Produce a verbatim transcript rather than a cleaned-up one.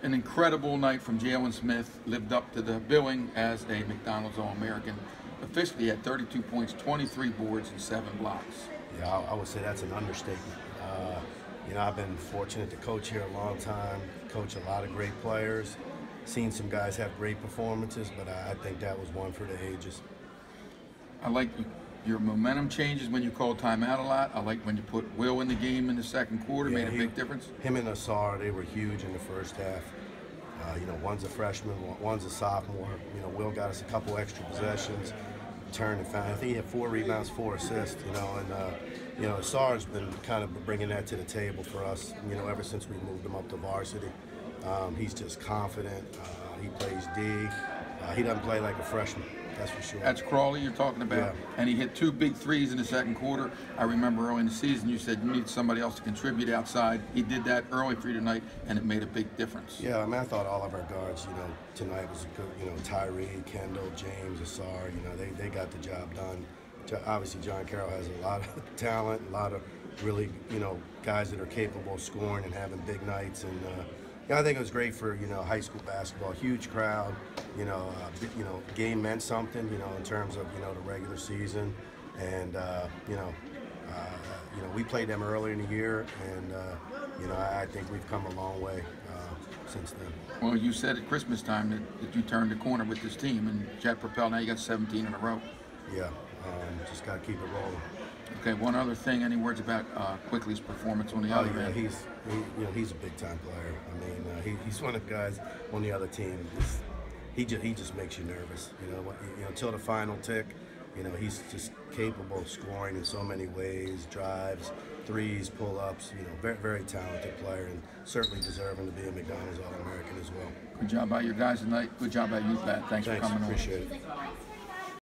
an incredible night from Jalen Smith. Lived up to the billing as a McDonald's All-American. Officially had thirty-two points, twenty-three boards, and seven blocks. Yeah, I, I would say that's an understatement. Uh, you know, I've been fortunate to coach here a long time, coach a lot of great players, seen some guys have great performances, but I, I think that was one for the ages. I like your momentum changes when you call timeout a lot. I like when you put Will in the game in the second quarter, yeah, made a he, big difference. Him and Ausar, they were huge in the first half. Uh, you know, one's a freshman, one's a sophomore. You know, Will got us a couple extra possessions, turned and found. I think he had four rebounds, four assists. You know, and uh, you know, Ausar's been kind of bringing that to the table for us. You know, ever since we moved him up to varsity, um, he's just confident. Uh, he plays D. Uh, he doesn't play like a freshman. That's for sure. That's Crawley you're talking about. Yeah. And he hit two big threes in the second quarter. I remember early in the season you said you need somebody else to contribute outside. He did that early for you tonight, and it made a big difference. Yeah, I mean, I thought all of our guards, you know, tonight was a good, you know, Tyree, Kendall, James, Ausar, you know, they, they got the job done. Obviously, John Carroll has a lot of talent, a lot of really, you know, guys that are capable of scoring and having big nights. And, uh, yeah, I think it was great for, you know, high school basketball. Huge crowd, you know, uh, you know, game meant something, you know, in terms of, you know, the regular season. And, uh, you know, uh, you know, we played them earlier in the year, and, uh, you know, I, I think we've come a long way uh, since then. Well, you said at Christmas time that, that you turned the corner with this team, and Jet Propel, now you got seventeen in a row. Yeah, um, just got to keep it rolling. Okay, one other thing. Any words about uh, Quickly's performance on the oh, other yeah, end? he's he, you know he's a big time player. I mean, uh, he, he's one of the guys on the other team. He's, he just he just makes you nervous. You know, you know, until the final tick. You know, he's just capable of scoring in so many ways: drives, threes, pull-ups. You know, very very talented player, and certainly deserving to be a McDonald's All-American as well. Good job by your guys tonight. Good job by you, Pat. Thanks, Thanks for coming appreciate on. Appreciate it.